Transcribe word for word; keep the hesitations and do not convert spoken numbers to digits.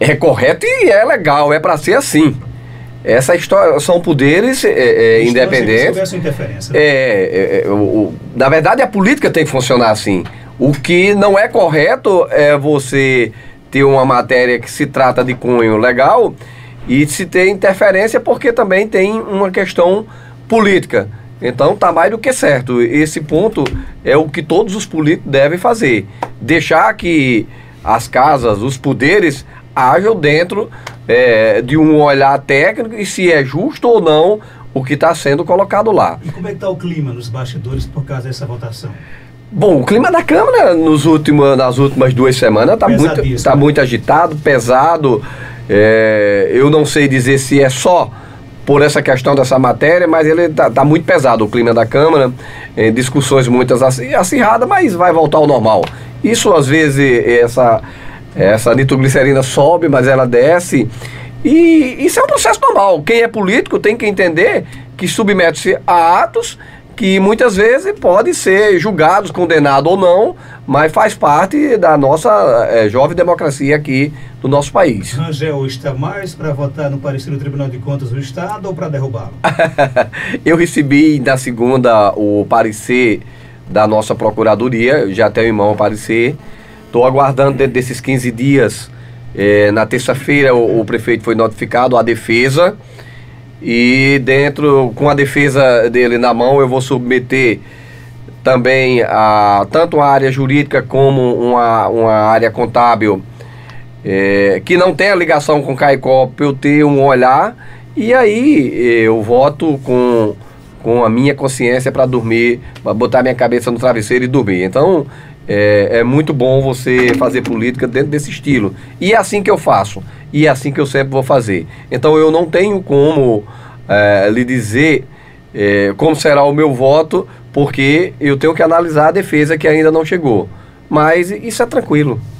É correto e é legal, é para ser assim. Essa história são poderes é, é, independentes. Essa interferência, né? É, é, é, o, o, na verdade, a política tem que funcionar assim. O que não é correto é você ter uma matéria que se trata de cunho legal e se ter interferência, porque também tem uma questão política. Então tá mais do que certo. Esse ponto é o que todos os políticos devem fazer. Deixar que as casas, os poderes, ajam dentro é, de um olhar técnico e se é justo ou não o que está sendo colocado lá. E como é que está o clima nos bastidores por causa dessa votação? Bom, o clima da Câmara nos últimos, nas últimas duas semanas está muito, tá muito agitado, pesado. É, eu não sei dizer se é só por essa questão dessa matéria, mas ele está tá muito pesado o clima da Câmara, é, discussões muitas acirradas, mas vai voltar ao normal. Isso às vezes, essa, essa nitroglicerina sobe, mas ela desce, e isso é um processo normal. Quem é político tem que entender que submete-se a atos que muitas vezes podem ser julgados, condenados ou não, mas faz parte da nossa é, jovem democracia aqui do nosso país. Rangel está mais para votar no parecer do Tribunal de Contas do Estado ou para derrubá-lo? Eu recebi na segunda o parecer da nossa Procuradoria, já tenho em mão o parecer, estou aguardando dentro desses quinze dias, é, na terça-feira o, o prefeito foi notificado, a defesa, e dentro, com a defesa dele na mão, eu vou submeter também a, tanto a área jurídica como uma, uma área contábil é, que não tenha ligação com o Caicó, para eu ter um olhar, e aí eu voto com, com a minha consciência para dormir, para botar minha cabeça no travesseiro e dormir. Então é, é muito bom você fazer política dentro desse estilo, e é assim que eu faço. E é assim que eu sempre vou fazer. Então eu não tenho como é, lhe dizer é, como será o meu voto, porque eu tenho que analisar a defesa que ainda não chegou. Mas isso é tranquilo.